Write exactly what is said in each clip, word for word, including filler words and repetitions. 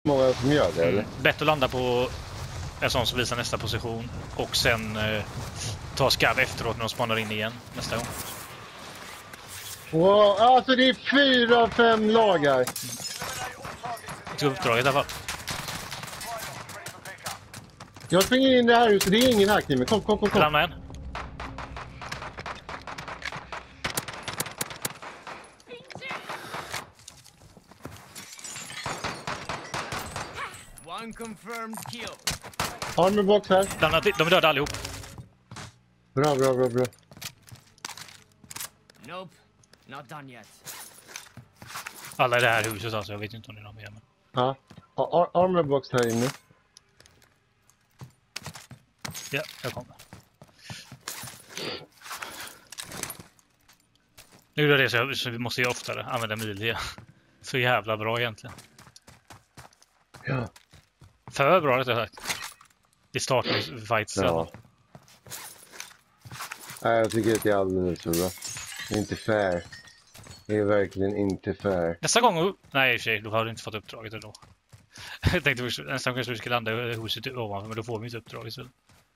många som gör det, eller? Mm. Bättre att landa på en sån som visar nästa position och sen eh, ta skav efteråt när de spanar in igen nästa gång. Wow, alltså det är fyra, fem lag här. Till uppdraget i alla fall. Jag springer in det här huset, det är ingen här, Kim. Kom, kom, kom, kom. Lämna en. One confirmed kill. Armorbox här. Lämna, de är döda allihop. Bra, bra, bra, bra. Nope, not done yet. Alla i det här huset alltså, jag vet inte om det är någon mer. Men... Ja, Ar armorbox här inne. Ja, jag kommer. Nu är det så, jag, så vi måste ju oftare använda Emilia. Så jävla bra egentligen. Ja. För bra, rättare sagt. I starten fights. Ja. Nej, jag tycker att det är alldeles så bra. Det är inte fair. Det är verkligen inte fair. Nästa gång... Nej, i och för sig, då har du inte fått uppdraget ändå. Jag tänkte nästan kanske vi skulle landa i huset ovanför, men då får vi inte uppdraget. Så.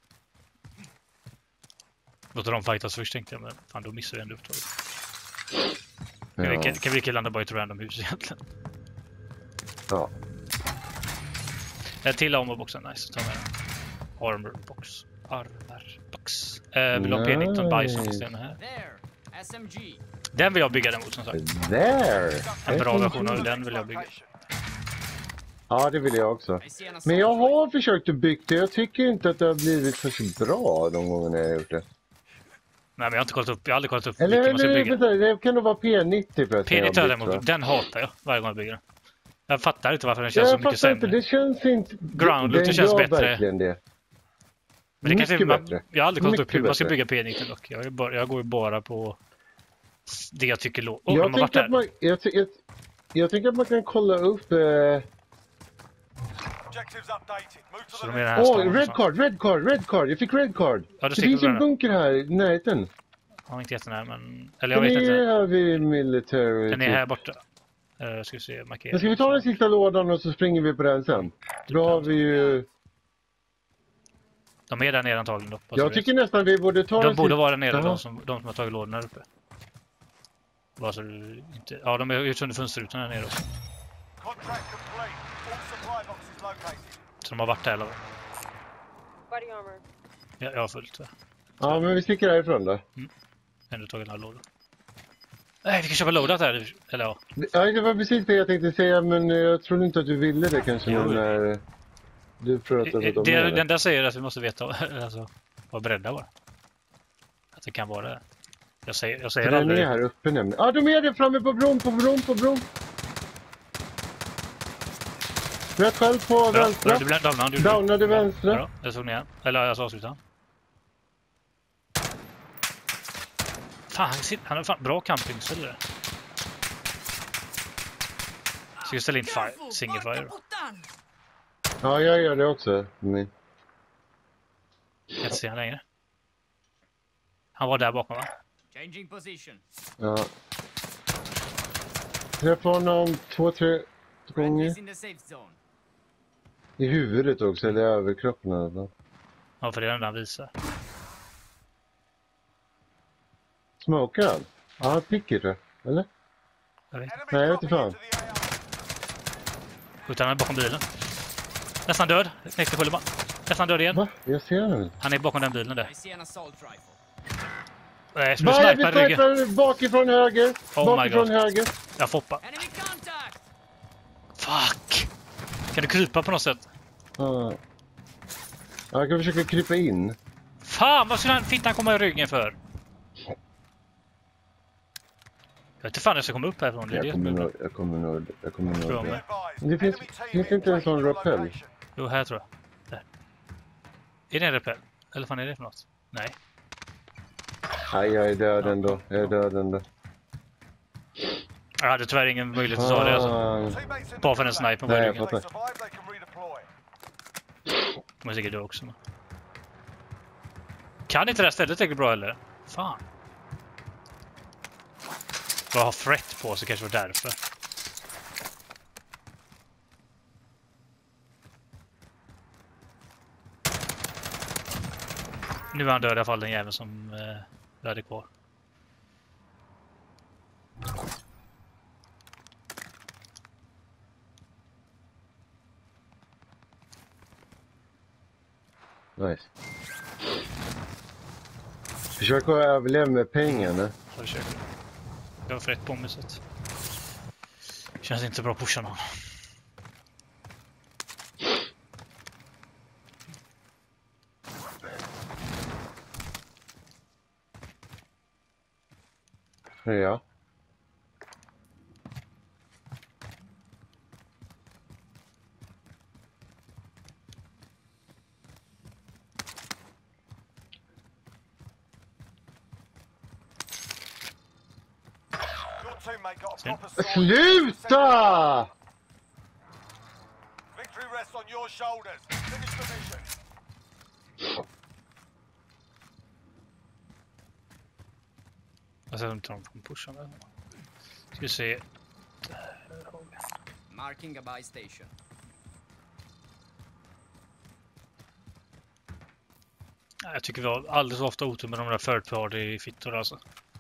Låter de fightas först, tänkte jag, men fan, då missar vi ändå uppdraget. Kan, Ja. vi, kan, kan vi landa bara i ett random hus egentligen? Ja. En till armorboxen, nice. Ta med den. Armorbox. Armorbox. Eh, vill du ha P nitton Bison istället här? There, S M G. Den vill jag bygga däremot, som sagt. There! En bra version av den vill jag bygga. Ja, det vill jag också. I see an assault Men jag rifle. har försökt att bygga det. Jag tycker inte att det har blivit så bra de gångerna jag har gjort det. Nej, men jag har inte kollat upp. Jag har aldrig kollat upp Eller, vilken man ska eller bygga. vänta, det kan nog vara P nittio förresten. P nittio jag har däremot, byggt, va? den hatar jag varje gång jag bygger den. Jag fattar inte varför den känns Jag så mycket fattar inte, sämre. det känns inte... Ground det, looten det känns gör bättre. verkligen det. Men det kanske, Mycket man, bättre. jag har aldrig kollat upp Mycket hur man ska bättre. bygga P nitton dock. Jag, är bara, jag går ju bara på det jag tycker låter. Oh, jag, de har varit tänker att där. man, jag, ty- jag, jag tänker att man kan kolla upp... Eh... Så de är den här Åh, stan red som- card, red card, red card. Jag fick red card. Ja, du det sticker finns på en den. bunker här i närheten. Jag har inte gett den här, men... Eller jag Den vet är inte. här vid military. Den är typ. här borta. Uh, ska vi se, markera. Men ska vi ta den sista lådan och så springer vi på den sen? Då har vi ju... De är där nere antagligen då. bara så Jag du tycker vet. nästan vi borde ta De den borde sista- vara där nere, Jaha. de som, de som har tagit lådorna här uppe. Bara så du inte... Ja, de är ut under fönsterrutan här nere också. Så de har varit där eller vad? Body armor. Ja, jag har fullt. Va? Ja, men vi sticker härifrån då. Ändå tagit några lådor. Nej, vi kan köpa loadat här. Eller ja. Ja, det var precis det jag tänkte säga, men eh, jag trodde inte att du ville det kanske Jo. nu när du pratade om Det, det. den där säger att vi måste veta, alltså, vara beredda bara. Att det kan vara det. Jag säger, jag säger Den aldrig. är här uppe nämligen. Ja, de är där framme på bron, på bron, på bron. Rätt själv på Bra, vänstra. du blev downad. Du Downade vänstra. Bra, jag såg ner. Eller jag sa avsluta. Fan, han sitter- han har fan bra campingställe där. Ska vi ställa in fire, single fire då? Ja, jag gör det också. Men... Jag kan inte se han längre. Han var där bakom, va? Changing position. Ja. Träffa honom två, tre gånger. Friendlies in the safe zone. I huvudet också, eller i överkroppen. Eller? Ja, för det är den där han visar. Smokar han? Ja, han picker det. Eller? Jag vet inte. Nej, jag vet inte fan. Utan han är bakom bilen. Nästan död. Nästa skjuller bara. Nästan död igen. Va? Jag ser honom. Han är bakom den bilen där. I see an assault rifle. Nej, som du Bara vi snipar i ryggen. snipar bakifrån höger. Oh my bakifrån God. höger. Jag får hoppa. Enemy contact! Fuck! Kan du krypa på något sätt? Ja. Ja, jag kan försöka krypa in. Fan, vad skulle han fittan komma i ryggen för? Jag vet inte fan jag ska komma upp härifrån. Det är Jag det kommer som är nog, jag kommer nog, jag kommer Tror jag nog. med. Det finns, finns det inte en sån rappel? Jo, här tror jag. Där. Är det en repell? Eller fan är det för något? Nej. Nej, jag är död ändå. Jag är död ändå. Jag hade tyvärr ingen möjlighet att ta det. Alltså. Ah, Bara för en sniper på Nej, jag ryggen. fattar. Men säkert du också. Men. Kan inte det här stället tillräckligt bra eller? Fan. Vad har Fret på så kanske det var därför. Nu är han död i alla fall, den jäveln som eh, vi hade kvar. Nice. Försök att överleva med pengarna. Jag försöker. Jag har för ett bombeset. Känns inte bra att pusha någon. Ja. Your teammate got a See? proper sword. Sluta! Victory rests on your shoulders. Finish the mission. Jag ser inte om de kommer pusha med. Ska vi se. Marking a buy station. Jag tycker vi har alldeles för ofta otur med de där third party-fittor alltså.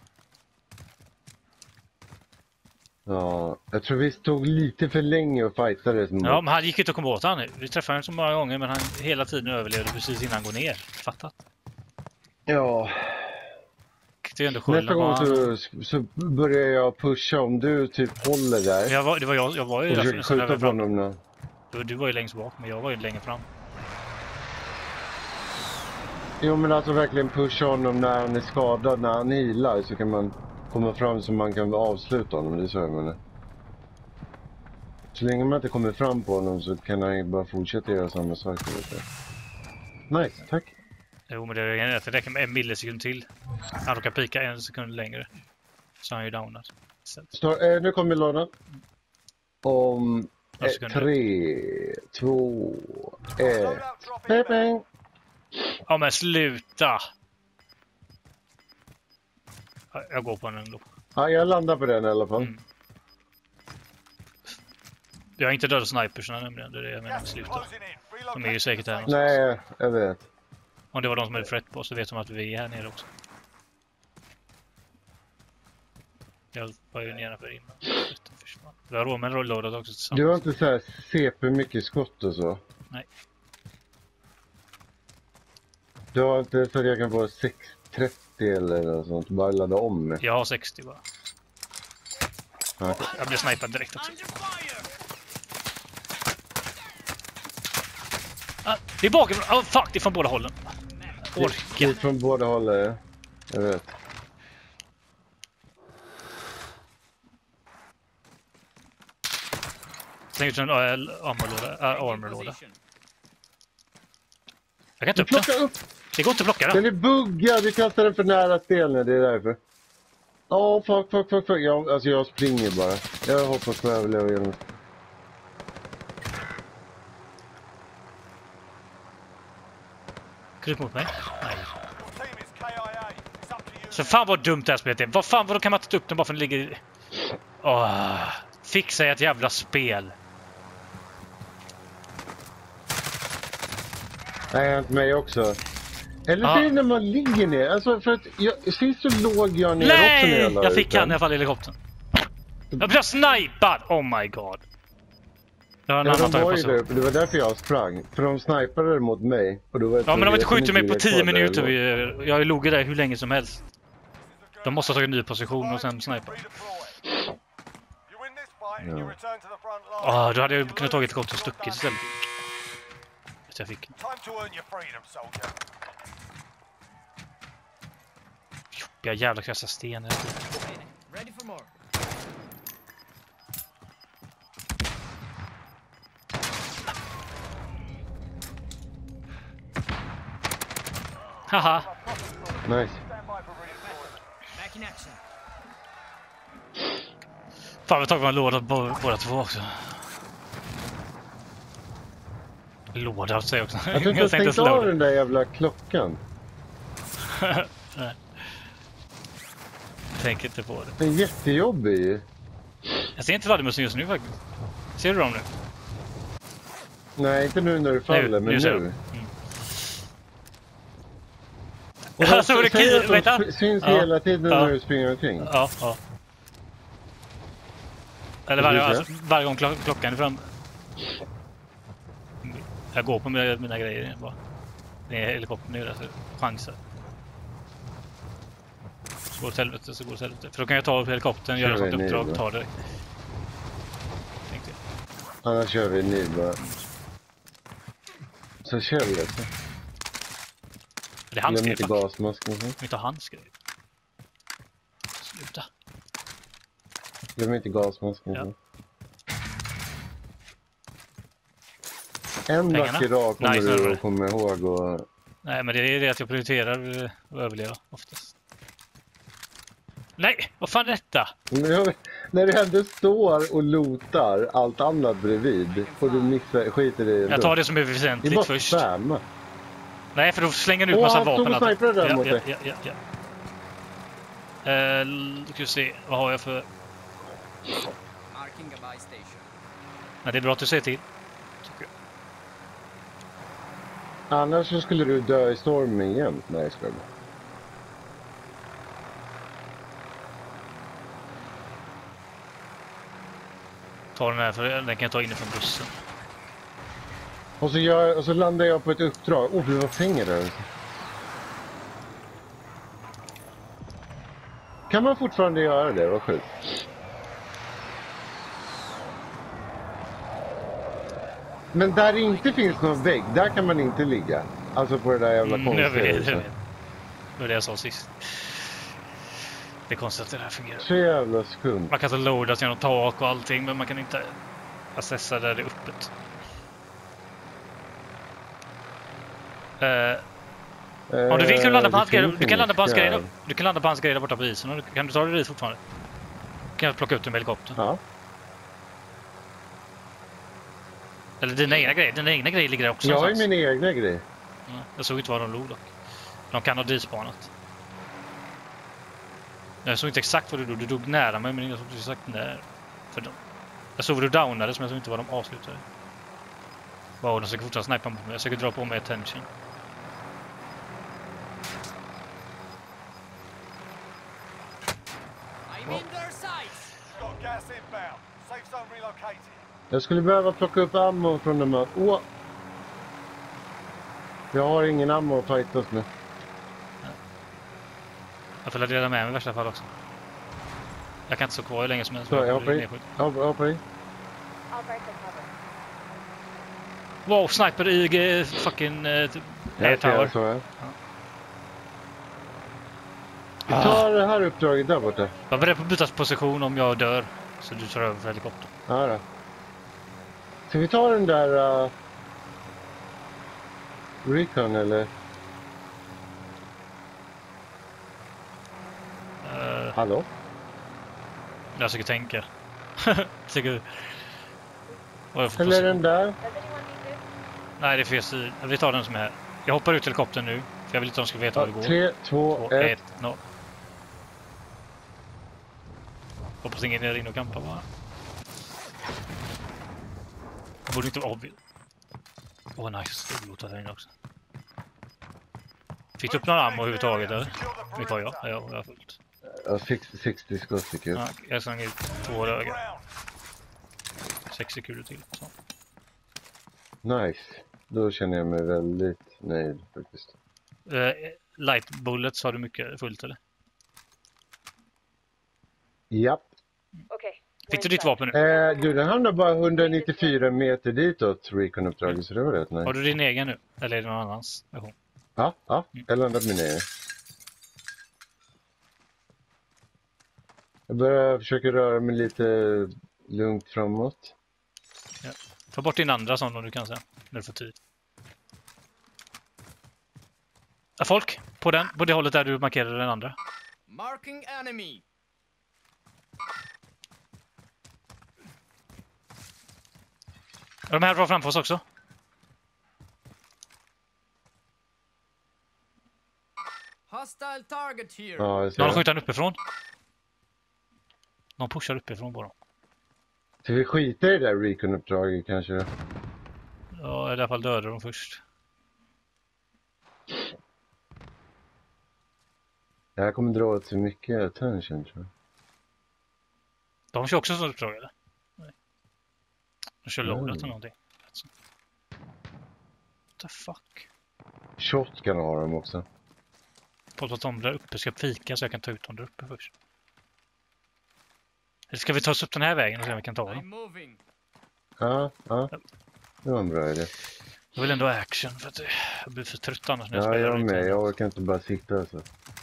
Ja, jag tror vi stod lite för länge och fightades mot. Ja, men han gick inte att komma åt han. Vi träffade honom så många gånger, men han hela tiden överlevde precis innan han går ner. Fattat? Ja. Det är ändå skylla Nästa gång så, så börjar jag pusha om du typ håller där. Jag var, det var jag, jag var ju och där försöker sen skjuta över på fram. honom nu. Du, du var ju längst bak, men jag var ju längre fram. Jo, men alltså verkligen pusha honom när han är skadad, när han healar, så kan man komma fram så man kan avsluta honom. Det är så jag menar. Så länge man inte kommer fram på honom så kan han ju bara fortsätta göra samma saker. Nice, tack. Jo, men det är det räcker med en millisekund till. Han råkar pika en sekund längre. Så han är ju downad. Står, eh, nu kommer lådan. Om Några eh, sekunder. tre, två, ett. Loadout drop Peng, in. peng. Ja, men sluta! Ja, jag går på den ändå. Ja, jag landar på den i alla fall. Mm. Jag har inte dödat snipersna nämligen, det är det jag menar med Gas is sluta. closing in. Relocate De är ju säkert här the någonstans. Nej, jag vet. Om det var de som hade frätt på så vet de att vi är här nere också. Jag var ju nedanför innan. Vi har råd med en rollloadat också tillsammans. Du har inte så här C P mycket skott och så? Nej. Du har inte så att jag kan få sex trettio eller något sånt, bara ladda om med. Jag har sextio bara. Ja. Jag blev snipad direkt också. Under fire! Ah, det är bakifrån. Oh, fuck, det är från båda hållen. Orka. Dit från båda håll, ja. Jag vet. Släng ut en äh, armorlåda. Äh, armorlåda. Position. Jag kan inte Du upp den. plockar upp! Det går inte att plocka Den den. är buggad, du kastar den för nära spelningen, det är därför. Åh, oh, fuck, fuck, fuck, fuck. Jag, alltså jag springer bara. Jag hoppas på att överleva genom. Kryp mot mig. Nej. Your team is K I A. It's up to you. Så fan vad dumt det här spelet är. Vad fan, vad då kan man inte ta upp den bara för att den ligger... Åh, fixa ett jävla spel. Nej, inte mig också. Eller Ja. det är när man ligger ner. Alltså för att jag, sist så låg jag ner också när Nej! jag la Jag ut fick den. han i alla fall i helikoptern. Jag blev snipad! Oh my god. Jag har en Ja, annan de var tagit ju på där så. uppe. Det var därför jag sprang. För de snipade mot mig. Och då var jag Ja, men de har inte tvungen- skjutit mig på ligga tio kvar där minuter. jag låg. Vi- Jag har ju loggat där hur länge som helst. De måste ha tagit en ny position och sen snipa. Redeploy. You win this fight and you Ja. return to the front line. Ah, då hade jag kunnat tagit ett gott och stuckit istället. Vet jag fick. Time to earn your freedom, soldier. Jag jävla kasta stenar. Ready for more. Haha. Nice. Stand by for redeployment. Back in action. Fan, vi har tagit en låda bo- båda två också. Låda säger jag också. Jag tror inte jag tänkte slå av det. den där jävla klockan. Nej. Tänk inte på det. Den är jättejobbig ju. Jag ser inte Vladimusen just nu faktiskt. Ser du dem nu? Nej, inte nu när du faller, Nu, men nu ser nu. du. Mm. Alltså var det Säg kul, att de vänta. sp- syns Ja. hela tiden Ja. när du springer omkring. Ja, ja. Eller varje, alltså, varje gång klock, klockan är fram. Jag går på mina, mina grejer bara. Det är helikoptern nu, alltså chanser. Så går det till helvete, så går det till helvete. För då kan jag ta upp helikoptern, göra Kör sånt vi uppdrag nu, och va? ta det. Tänkte jag. Annars kör vi nu bara. Så kör vi alltså. Det är hans Glöm grej, inte fuck. gasmasken. så. Vi tar hans grej. Sluta. Glöm inte gasmasken. Ja. så. En Pengarna? back idag kommer Nice, du det. att komma ihåg. Och... Nej, men det är det att jag prioriterar eh, att överleva oftast. Nej, vad fan är detta? Men jag- När du ändå står och lotar allt annat bredvid och du missar, skiter i det. Jag tar det som är Det är väsentligt bara först. spamma. Nej, för då slänger du ut Åh, massa han stod vapen. och snipade där ja, mot ja, dig. ja, ja, ja. Eh, Ska vi se, vad har jag för... Marking a buy station. Nej, det är bra att du säger till. Tycker jag. Annars så skulle du dö i stormen igen. Nej, jag skojar bara. Ta den här, för den kan jag ta inifrån bussen. Och så, gör, och så landar jag på ett uppdrag. Åh, oh, det var pengar där. Kan man fortfarande göra det? Vad sjukt. Men där det inte finns någon vägg, där kan man inte ligga. Alltså på det där jävla Mm, jag konstiga vet, jag huset. vet. Det var det jag sa sist. Det är konstigt att det här fungerar. Så jävla skumt. Man kan så loadas genom tak och allting, men man kan inte accessa där det är öppet. Uh, om du vill kan du landa på hans grejer. Du kan landa på hans grejer. Du kan landa på hans grejer där borta på isen. Och kan du ta dig dit fortfarande? Kan jag plocka upp den med helikoptern? Ja. Eller dina egna grejer. Dina egna grejer ligger där också. Jag har ju någonstans. mina egna grejer. Ja, jag såg inte var de låg dock. De kan ha dispanat. Jag såg inte exakt vad du dog. Du dog nära mig, men jag såg inte exakt när. För dem. Jag såg vad du downade, men jag såg inte vad de avslutade. Wow, de ska fortfarande snipa mot mig. Jag försöker dra på mig attention. I'm in their sights. Got gas inbound. Safe zone relocated. Jag skulle behöva plocka upp ammo från de här. Åh! Jag har ingen ammo att fightas med. Jag får dela med mig i värsta fall också. Jag kan inte stå kvar hur länge som helst. Så jag hoppar blir in. nedskjuten. Jag hoppar in. I'll break the cover. Wow, sniper i eh, fucking uh, Jag ser tower. så här. Vi tar det här uppdraget där borta. Jag är beredd på att byta position om jag dör. Så du tar över för helikoptern. Ja då. Ska vi ta den där... Uh, Recon eller? Uh, Hallå? jag försöker tänka. försöker... Vad är det för Eller position? den där? Does anyone need to? Nej, det är fel sida. Vi tar den som är här. Jag hoppar ut helikoptern nu. För jag vill inte att de ska veta Ja, var det går. tre, två, Två, ett. ett, noll. Hoppas ingen är inne och kampar bara. Borde inte vara obvious. Åh, oh, nice. Det låter där inne också. Fick du upp någon ammo överhuvudtaget eller? Vilket var jag? Ja, jag har fullt. Ja, sextio, sextio skott tycker jag. Ja, jag slänger ut två röga. Ground. sex sekunder till. Så. Nice. Då känner jag mig väldigt nöjd faktiskt. Uh, light bullets, har du mycket fullt eller? Japp. Okay. Fick du ditt vapen nu? Eh, du, den hamnar bara hundranittiofyra meter ditåt, Recon-uppdraget, så det var rätt nice. Har du din egen nu? Eller är det någon annans version? Ja, ja. Jag landade min egen. Jag börjar försöka röra mig lite lugnt framåt. Ja. Ta bort din andra sån om du kan sen. När du får tid. Ja, folk! På den, på det hållet där du markerade den andra. Marking enemy. Är de här bra framför oss också? Hostile target here. Ja, jag ser Någon det. skjuter han uppifrån. Någon pushar uppifrån på dem. Ska vi skita i det där Recon-uppdraget kanske? Ja, i alla fall dödar de först. Det här kommer dra åt sig mycket attention, tror jag. De kör också sånt uppdrag, eller? Nej. De kör Mm. loadat eller någonting. Alltså. What the fuck? Shotgun har de också. På att de där uppe ska pika så jag kan ta ut dem där uppe först. Eller ska vi ta oss upp den här vägen och se om vi kan ta I'm dem? moving. Ja, ja. Det var en bra idé. Jag vill ändå ha action för att jag blir för trött annars när jag Ja, spelar. jag lite. med. Jag orkar inte bara sitta alltså.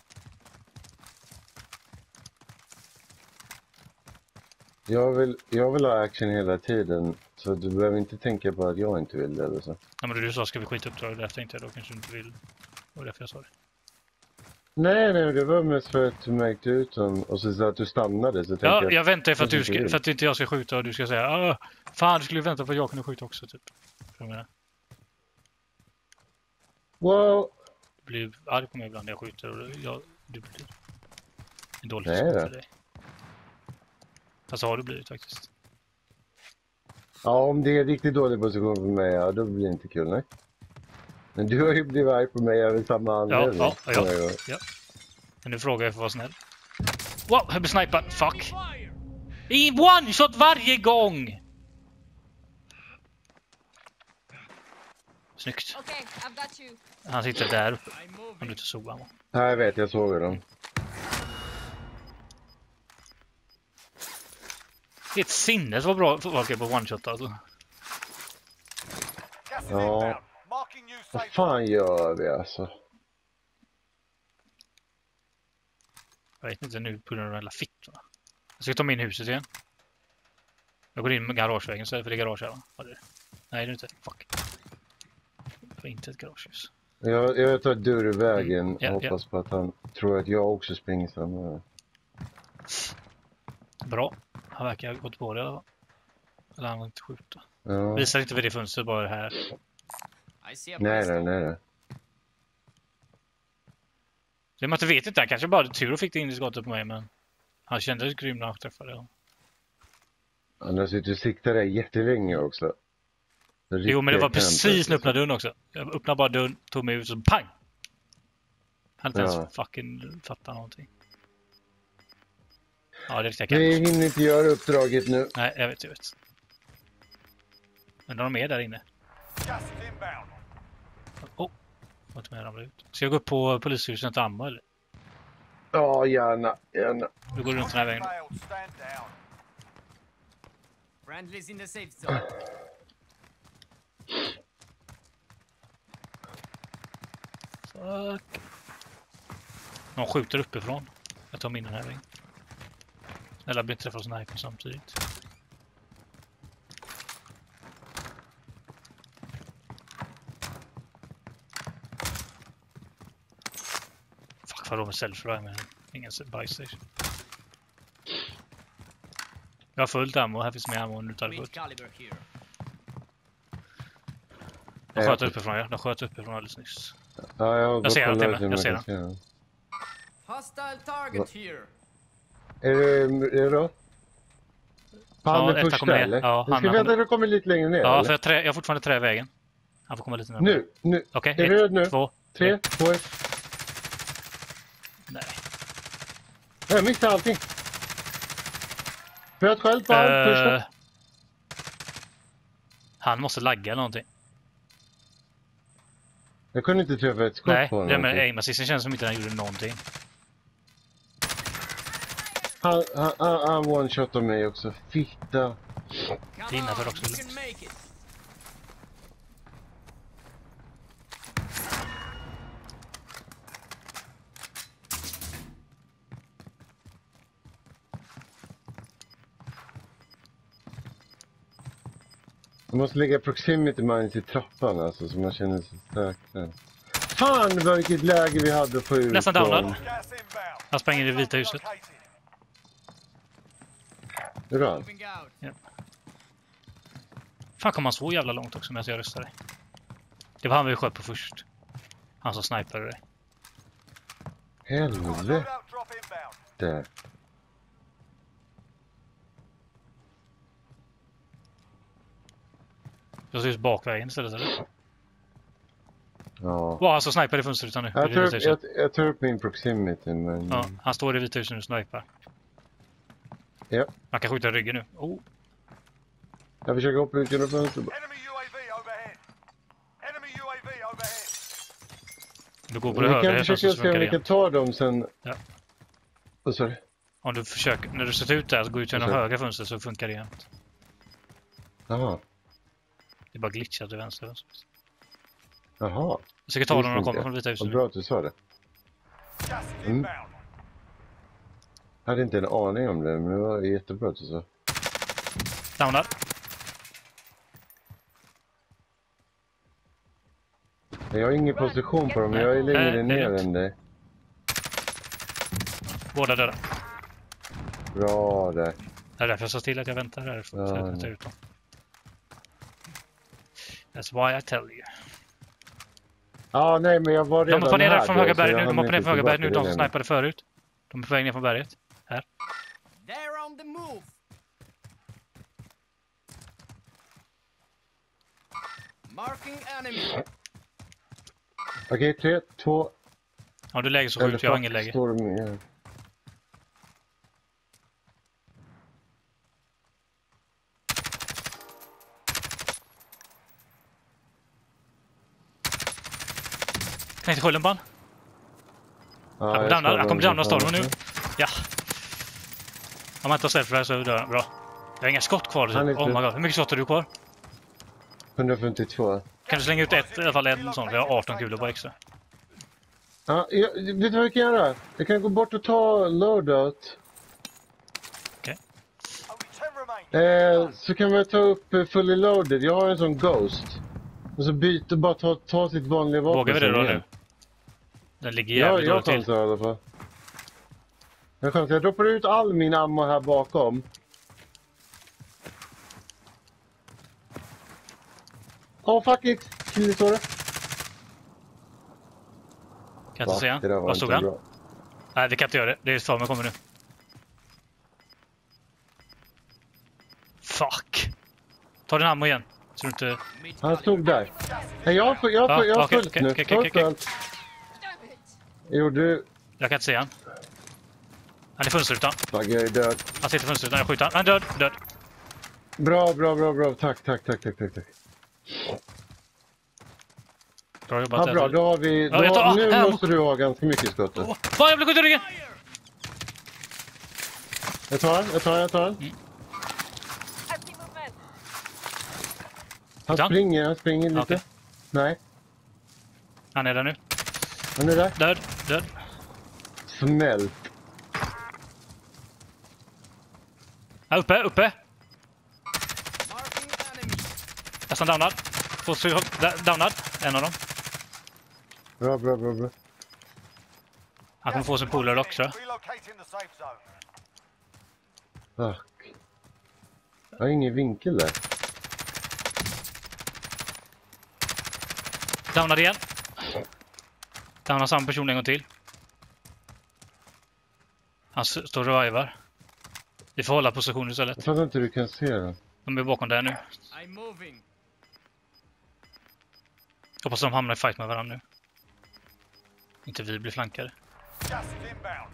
Jag vill, jag vill ha action hela tiden. Så du behöver inte tänka på att jag inte vill det eller så. Ja, men du sa ska vi skita uppdrag, därför tänkte jag då kanske du inte vill. Det var därför jag sa det. Nej, nej, det var mest för att du märkte ut dem och så sa att du stannade. Så tänkte Ja, jag, jag väntar för att, du jag ska, tycker för att inte jag ska skjuta och du ska säga ah, fan, du skulle vänta på att jag kunde skjuta också, typ. Jag menar, wow. du blir arg på mig ibland när jag skjuter och jag, du blir en dålig Nej person då. för dig. Fast har du blivit faktiskt. Ja, om det är riktigt dålig position för mig, ja, då blir det inte kul, nej. Men du har ju blivit arg på mig över samma Ja, anledning. ja, ja, många gånger. ja. Men nu frågar jag för att vara snäll. Wow, jag blir snipad. Fuck. Fire! I one shot varje gång! Snyggt. Okay, I've got you. Han sitter där uppe. I'm Om du moving. inte såg honom. Ja, jag vet, jag såg dem. Det är ett sinnes vad bra folk är på one shot alltså. Gas is Ja. inbound. Marking new Vad safe. fan gör vi alltså? Jag vet inte nu på grund av de jävla fittorna. Jag ska ta mig in i huset igen. Jag går in med garagevägen så är det för det är garage här, va? Ja, det är det. Nej, det är inte. Fuck. Det var inte ett garagehus. Jag, jag tar dörrvägen Mm, ja, och hoppas på att han tror att jag också springer samma väg. Bra. Han verkar ha gått på det i alla fall. Eller han vill inte skjuta. Ja. Visar inte vid det fönstret, bara här. I see a Nej, pistol. nej, nej, nej. Det man inte vet inte, han kanske bara hade tur och fick det in i skottet på mig, men han kände sig grym när han träffade. Ja. Han har suttit och siktat där jättelänge också. Jo, men det var Riktiga precis camper, när jag öppnade dörren också. Jag öppnade bara dörren, tog mig ut och så pang! Han hade inte Ja. ens fucking fattat någonting. Ja, det är riktiga Vi campers. hinner inte göra uppdraget nu. Nej, jag vet, jag vet. Men de är där inne. Gas is inbound. Oh, jag var inte med ramla ut. Ska jag gå upp på polishuset och ammo eller? Ja, gärna, gärna. Du går runt den här vägen. Failed. Stand down. Friendlies in the safe zone. Fuck. De skjuter uppifrån. Jag tar mig in den här vägen. Snälla, bli inte träffad av sniper samtidigt. Fuck vad de är self-fry med ingen buy station. Jag har fullt ammo, här finns mer ammo än du tar Mid fullt. caliber here. De sköt uppifrån, ja. De sköt uppifrån alldeles nyss. Ja, jag har gått ser och han till kollat mig, hur jag man ser kan se honom. Hostile target here. Är det, är det då? Han Ja, är detta första kommer ner. eller? Ja, Vi han- ska han- vänta, du kommer lite längre ner Ja, eller? för jag, trä, jag har fortfarande trä i vägen. Han får komma lite närmare. Nu, nu. Okej, Är det nu? ett, två, Tre, två, ett. nej. Jag missade allting. Sköt själv på allt Eh, första. han måste lagga eller någonting. Jag kunde inte träffa ett skott Nej, på det honom. med aim assisten känns som inte han gjorde någonting. Han, han, han, han one-shotade mig också. Fitta. Come Det är innanför on, också, you lugnt. can make it. Man måste lägga proximity mines i trappan alltså, så man känner sig säker. Fan vad vilket läge vi hade att få ut Nästan dem. downad. Gas inbound. Han sprang in i det vita huset. Located. Hur är han? Moving out. Fan, kom han så jävla långt också medan jag röstade. Det var han vi sköt på först. Han som snipade det. Helvete. Loadout drop inbound. Där. Jag ser ut bakvägen istället eller? Ja. Wow, alltså sniper i fönsterrutan nu. Jag I tar, vita upp, huset. jag, jag tar upp min proximity, men... Ja, han står i vita huset nu och snipar. Ja. Man kan skjuta i ryggen nu. Oh. Jag försöker hoppa ut genom fönstret. Enemy U A V overhead. Enemy U A V overhead. Du går på Vi det kan högra försöka fönstret så se om funkar vi det kan igen. ta dem sen... Ja. Vad sa du? Om du försöker, när du sätter ut där så går ut genom Okej. högra fönstret så funkar det igen. Jaha. Det är bara glitchat till vänster. Jag Jaha. försöker ta dem när de Visst kommer inte. från vita huset. Vad nu. bra att du sa det. Gas is Mm. inbound. Jag hade inte en aning om det, men det var jättebra att du sa. Downad. Jag har ingen position på dem, men jag är Nej, längre det är ner lugnt. än dig. Båda döda. Bra där. Det är därför jag sa till att jag väntar här. Så Ja, att jag ja. tar ut dem. That's why I tell you. Ja, nej, men jag var De redan hoppar ner här där från då, höga så jag berget nu. De hann hoppar ner inte från höga berget nu. tillbaka De som till snipade förut. De är på väg ner från berget. Här. They're on the move. Marking enemy. Okej, tre, två... Har du läge så skjut. Jag har ingen läge. Storm, ja. Kan inte skölden bara. Ja, Han kommer jag downa- ska han kommer dem downa stormen fan. nu. Ja. Om man inte har self så dör han. Bra. Jag har inga skott kvar. Han är Oh my god. Hur mycket skott har du kvar? hundrafemtiotvå. Kan du slänga ut ett, i alla fall en sån? Jag har arton kulor bara extra. Ja, jag, vet du vad vi kan göra? Jag kan gå bort och ta loadout. Only ten remain. Eh, så kan man ta upp eh, fully loaded. Jag har en sån Ghost. Och så byta, bara ta, ta sitt vanliga vapen. Vågar vi det sen då igen. nu? Den ligger Ja, jävligt jag dåligt till. chansar i alla fall. Jag chansar. Jag droppar ut all min ammo här bakom. Åh, oh, fuck it! Kille står det. Kan jag inte se Det där han? var Var stod inte han? bra. Nej, vi kan inte göra det. Det är stormen kommer nu. Fuck. Ta din ammo igen. Så du inte... Han stod där. Nej, jag har, jag har, Ja, jag har okej, fullt okej, nu. okej, Ta okej, okej. fullt. Jo, du... Jag kan inte se han. Han är i fönsterrutan. Fuck, jag är död. Han sitter i fönsterrutan. Jag skjuter han. Han är död. Död. Bra, bra, bra, bra. Tack, tack, tack, tack, tack. tack. Bra jobbat. Ja, bra. Då har vi... Ja, Då, jag tar- nu här. måste du ha ganska mycket skott. Åh, fan, jag blev skjuten i ryggen! Jag tar den, jag tar den, jag tar den. I see movement. Han Utan? springer, han springer lite. Okej. Nej, Han är där nu. han är där. Död. Död. Smält. Ja, uppe, uppe. Marking enemy. Nästan downad. Två stycken. Där, downad. En av dem. Bra, bra, bra, bra. Han kommer få sin polare också. Relocating the safe zone. Fuck. Jag har ingen vinkel där. Downad igen. Downad samma person en gång till. Han s- står och revivar. Vi får hålla position istället. Jag fattar inte hur du kan se den. De är bakom där nu. I'm moving. Hoppas de hamnar i fight med varandra nu. Inte vi blir flankade. Gas is inbound.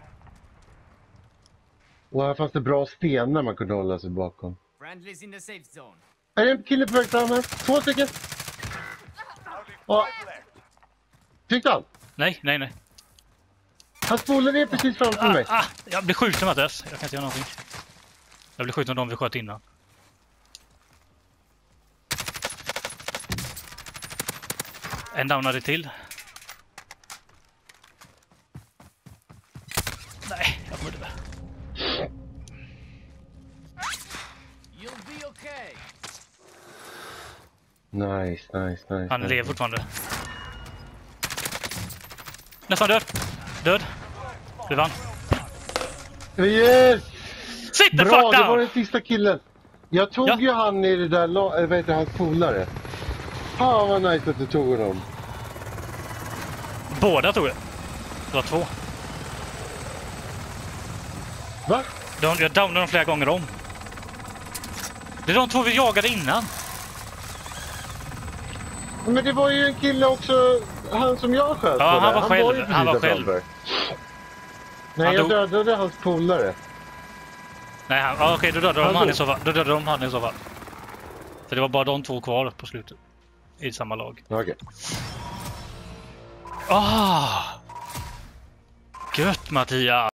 Och här fanns det bra stenar man kunde hålla sig bakom. Friendlies in the safe zone. Är det en kille på väg framme? Två stycken! Only Ja. five left. Fick du han? Nej, nej, nej. Han spolade ner precis framför Ah, mig. ah, jag blir skjuten Mattias. Jag kan inte göra någonting. Jag blir skjuten av dem vi sköt innan. En downade till. Nej, jag kommer dö. You'll be okay. Nice, nice, nice. Han nice. lever fortfarande. Nästan död. Död. Du vann. Yes! Sit the Bra, fuck det var down! den sista killen. Jag tog Ja. ju han i det där, la- äh, vad heter hans polare. Fan vad nice att du tog honom. Båda tog jag. Det var två. Va? De, jag downade dem flera gånger om. Det är de två vi jagade innan. Men det var ju en kille också, han som jag sköt Ja, på han där. var själv, ju han var precis själv. framför. Nej, Han jag dog. dödade hans polare. Nej, han, ja, okej, då dödade de Han han i dog. så fall. Då dödade de han i så fall. För det var bara de två kvar på slutet. I samma lag. Okej. Ah! Gött, Mattias!